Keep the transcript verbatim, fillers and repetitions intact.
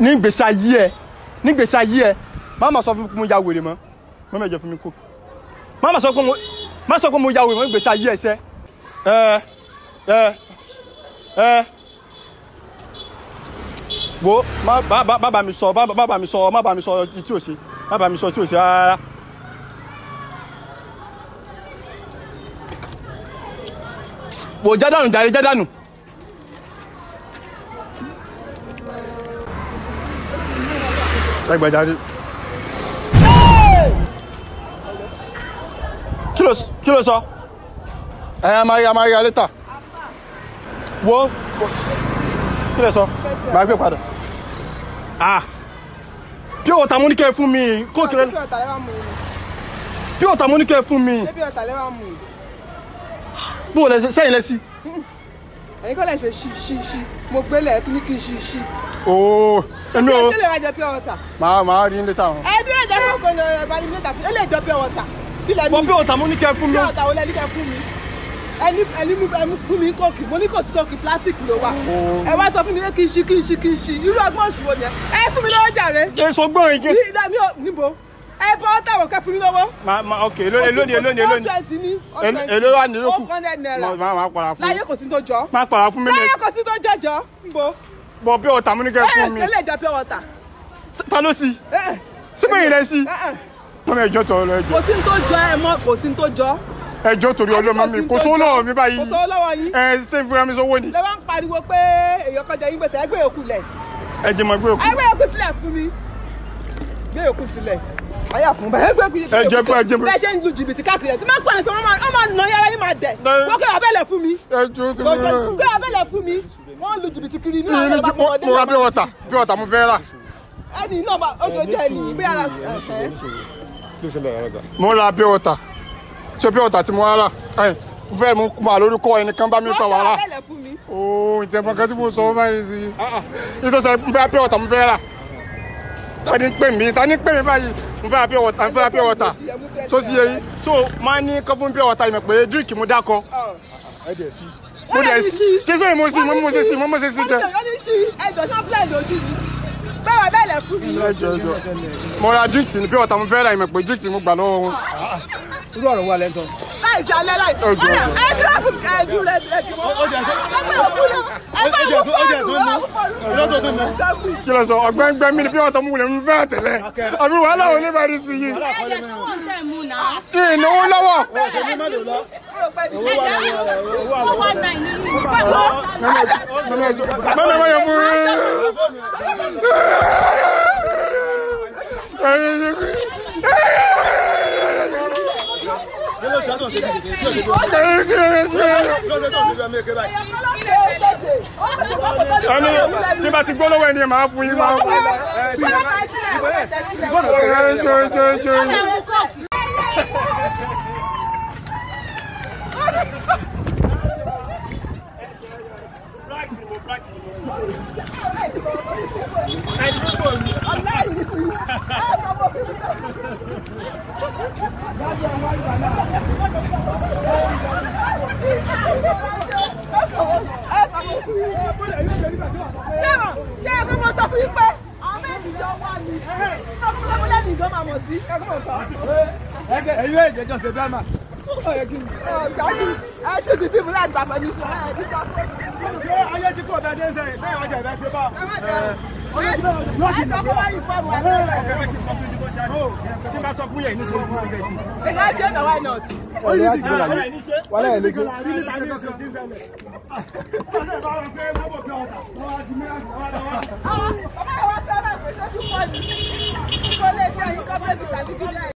ní gbèsè ayé ẹ ní gbèsè ayé ẹ má má sọ fún mi mo ya wèrè mọ́ mo mẹ́jọ fún mi kó má má sọ pé mo má sọ pé mo ya wèrè mọ́ ní gbèsè ayé ẹ sẹ́ ẹ ẹ ẹ wo má bá bá bá mi sọ bá bá mi sọ má bá mi sọ tí o ṣe má bá mi sọ tí o ṣe rárá. wo jádànù jàre jádànù. Ẹgbẹ̀jáde. Kí ló kí ló sọ? Ẹ máa rí a máa rí a létà. Wo kí ló sọ? Màá gbé padà. Ah! Bí ọ̀tá mú ní kẹ́ fún mi. Kó kí ló. Bí ọ̀tá mú ní kẹ́ fún mi. Bí ọ̀tá lẹ́wà mú. Bó lẹ sẹ́yìn lẹ sí. Ẹ̀yin kọ́ lẹ ṣe ṣí ṣí ṣí. Mo gbélé ẹ tún ní kí n ṣí ṣí. Oh, èmi o. Ṣé lè wá jẹ pure water? Màá màá rí létà wọn. Ẹ dúró jẹ́ kó kò ní ọ̀rẹ́ bá ní létà fún. Ẹ lè jọ pure water. Kí lẹ ní? Mo bí ọ̀tá mú ní kẹ́ fún mi. Pure water wo lẹ ní kẹ́ fún mi? Ẹni ẹni mú ẹmu fún mi kóòkì. Mo ní kò sí kóòkì plastic ló wà. Ẹ wá sọ fún mi pé kí n ṣí kí n ṣí kí n ṣí. Irú ọgbọ́n òṣùwò ni ẹ. Ẹ fún mi lọ́wọ́ jàre. Èso gbọ́n yìí kí. Ní níbo? Ẹ bọ́ tàwọn kẹ́ fún mi lọ́wọ́. Ma ma okay lónìí lónìí lónìí lónìí. Èló wà ní lókù. Ma ma para fún. Láyé kò sí tó jọ. Ma para fún mi. Láyé kò sí tó jọjọ. Níbo? Bọ̀ bí ọ̀tá mú ní kẹ́ fún mi. Ẹ ṣe lè jọ pure water. Ta ló sí? Síbẹ̀ yìí lẹ sí. Mo mẹ ẹjọ́ tọrọ ẹjọ́. Kò sí tó jọ ẹ mọ́, kò sí tó jọ. Ẹjọ́ torí ọlọ́mọ mi kò sówó lọ́wọ́ mi báyìí. Kò sówó lọ́wọ́ yín. Ẹ ṣé fúnra mi sówó ni. Lẹ wá ń pariwo pé èèyàn kan jẹ yín gbèsè ẹgbẹ́ òkú lẹ̀. Ẹ jẹ́ mọ gbé òkú. Ẹgbẹ́ òkú sílẹ̀ fún mi. Gbé òkú sílẹ̀. Àyà fún bẹ́ẹ̀ ẹgbẹ́ òkú yìí. Ẹ jẹ́ fún ẹ jẹ́ fún. Bẹ́ẹ̀ ṣe ń lu jìbìtì káàkiri ẹ̀ tí máa ń pàṣẹ wọn máa nà yàrá yín máa dẹ̀. Wọ́n kẹ́ abẹ́lẹ̀ fún mi. Ẹjọ́ tí mo rẹ̀. Kẹ́ abẹ́lẹ̀ fún mi. Wọ́n lu jìbìtì kiri ní àwọn ọba fọwọ́dé. Mo ra bí ọ̀tá bí ọ̀tá mo fẹ́ rà. Ẹni náà ó ṣe jẹ́ ẹni bí ara ẹ̀. Mo ra bí ọ̀tá. Ṣé bí ọ̀tá tí mo rà? Mo fẹ́ mú máa lórúkọ ẹnìkan bá mi fa wàhálà. Ooo ìtẹ̀mọ̀ kan tí mo sọ báyìí sí. Ìtọ́sẹ̀ mo fẹ́ bí ọ̀tá mo fẹ́ rà. Ta ni pè mí ta ni pè mí báyìí mo fẹ́ bí ọ̀tá mo fẹ́ bí ọ̀tá. So sí èyí so máa ní kọ́ fún bí ọ̀tá ìmọ̀ pé díríkì mo dákọ. Mo dẹ̀ sí kí sẹ́yìn mo sí mo mo ṣe sí mo mo ṣe sí jẹ. Ẹjọ́ sọ fúlẹ̀ lójú mi. Bẹ́ẹ̀ bẹ́ẹ̀ lẹ̀ fún mi. Ẹjọ́ ẹjọ́ mo ra díríkì ní bí ọ̀tá mo fẹ́ rà ìmọ̀ pé díríkì mo gbà lọ́wọ́ wọn. Irú ọ̀rọ̀ wa lẹ́ sọ. Láì ṣalẹ́ láì. Ẹ dúró fún ẹ dúró ẹ dúró. Ó jẹ́ kí ló sọ ọgbẹ́ngbẹ́ mi ni bí ọ̀tá mo lè ń fẹ́ tẹ̀lé àbí wàhálà ò ní bá rí sí yìí. Ìnáwó lọ́wọ́. Mọ́mọ́ mọ́ yẹ fún ẹni tí bá ti gbọ́ lọ́wọ́ ẹni máa fún yín máa fún ẹ̀yin ẹ̀jẹ̀ ṣe drama. ẹ ṣe ti fíìmù láti gbà pẹ̀lú iṣẹ́ ẹ̀ ṣé ayé tí kò bẹ́ẹ̀ dé ń sẹ́yìn bẹ́ẹ̀ ọjà ìbẹ́ ti bá. ẹ sọ fún wáyé fọ́ọ̀mù ẹ̀ tí bá sọ fún yẹn ní sọ́kùn ọjọ́ ìsìn. ẹ̀ka ṣe ọ̀nà why not. ọ̀rẹ́ àti bẹ́ẹ̀ láyé wàhálà ẹ̀ léṣe. Bàbá ìwà tí ọ̀nà ìpèsè ojú pọ̀ ní. Kò lè ṣe àyíká bẹ́ẹ̀ bí tàbí kílẹ̀.